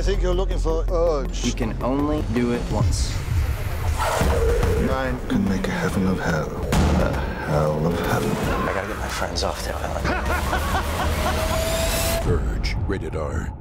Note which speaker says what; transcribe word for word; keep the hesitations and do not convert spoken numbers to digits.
Speaker 1: I think you're looking for urge.
Speaker 2: You can only do it once.
Speaker 1: Nine
Speaker 3: Can make a heaven of hell, a hell of heaven.
Speaker 2: I gotta get my friends off the island.
Speaker 4: Verge, rated R.